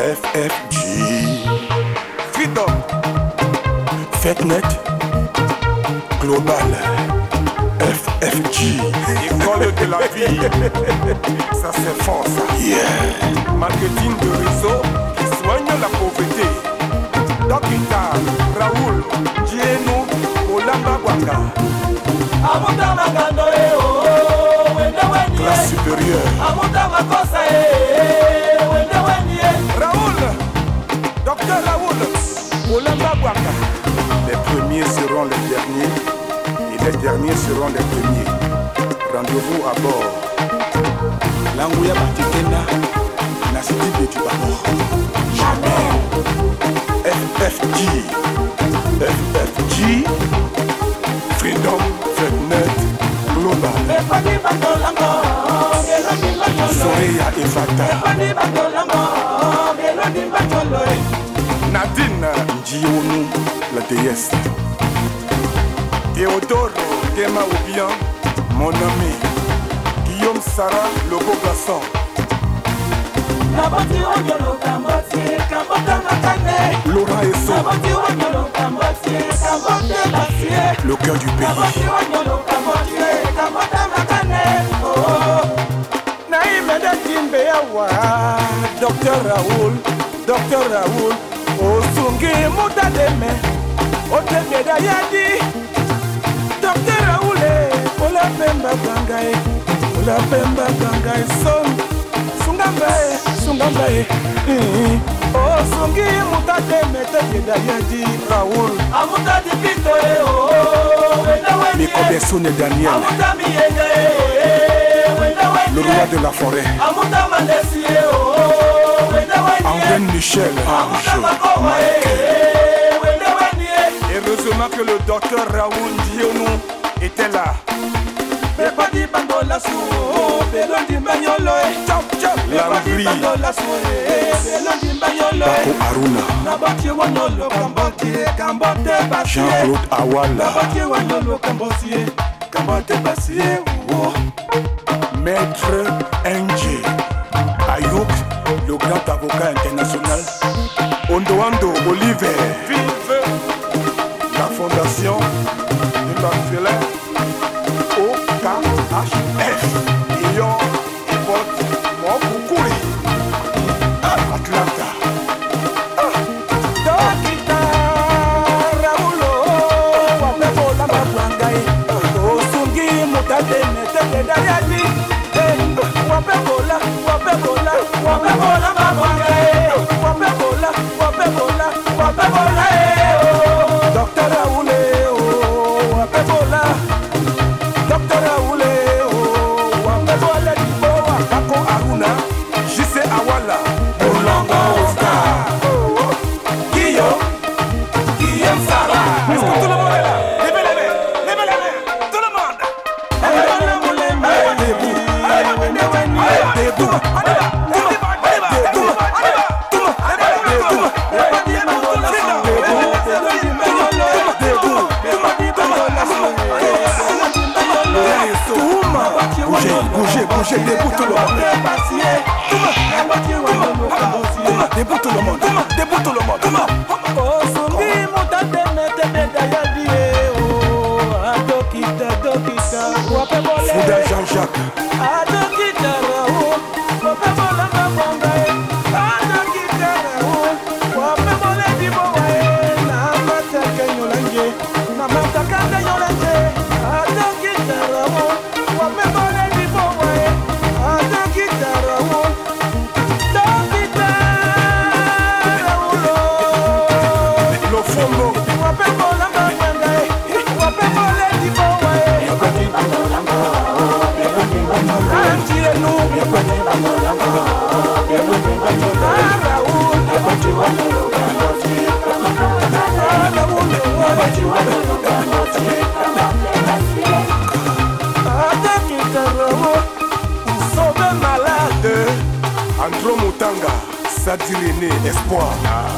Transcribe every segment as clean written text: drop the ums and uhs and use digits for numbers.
FFG Freedom FETNET Global FFG École de la vie. Ça c'est fort ça. Yeah. Marketing de réseau qui soigne la pauvreté. Dokita Raoul Dieno Olamba Waka. Classe supérieure. Raoul, Docteur Raoul Olamba Waka. Les premiers seront les derniers et les derniers seront les premiers. Rendez-vous à bord. Langouya Batikena, Nasiti Betubabo. Jamais. FFG. FFG. Freedom FETNET Global. Soreya Efata. Nadine Ndionou, la déesse. Théodore Kema Oubian, mon ami. Guillaume Sarah, le beau garçon. Laurent Esso, le cœur du pays. Docteur Raoul, Osungi Moutademe, Otemeda Yadi, Docteur Raoul, Ola Pemba Gangae, Sungambae, Osungi Moutademe, Otemeda Yadi, Raoul, Amutadi Pito, Mikobesune Daniel, le roi de la forêt. André Michel, heureusement que le docteur Raoul Dionou était là. L'Angri, Bako Aruna, Jean-Claude Awala, Maître Ng Ayouk, le grand avocat international. Ondoando Oliver, vive la fondation de l'orphelin OKHF. Ion, Ipot, Mokukuri, Atlanta. Dokita Raoulo, Wapebola Mabwangae, Osungi Mutadene, Tedariadi, Wapebola Mabwangae, Wapebola, Docteur Raoul, Wapebola, Docteur Raoul, Wapebola, Bako Aruna, J.C. Awala, Olongo Oscar, Guillaume Sarah. Est-ce que tout le monde est là? Levez les mains, tout le monde. Bougez, debout tout le monde. Debout tout le monde. Fouda Jean-Jacques. Sauver malade, Andro Mutanga, Sadirene, Espoir.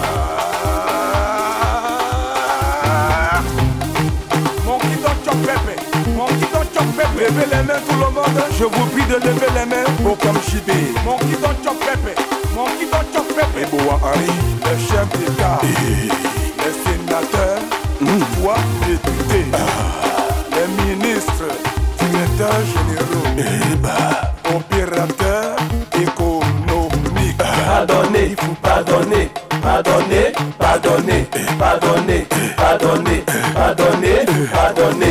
Mon qui donne Pepe, levez les mains tout le monde. Je vous prie de lever les mains pour comme Chibé. Mon qui donne Pepe, Henri, le chef d'État, les sénateurs, toi, députés, les ministres, directeurs généraux, opérateurs économiques. Pardonnez, pardonnez, pardonnez, pardonnez, pardonnez, pardonnez, pardonnez, pardonnez.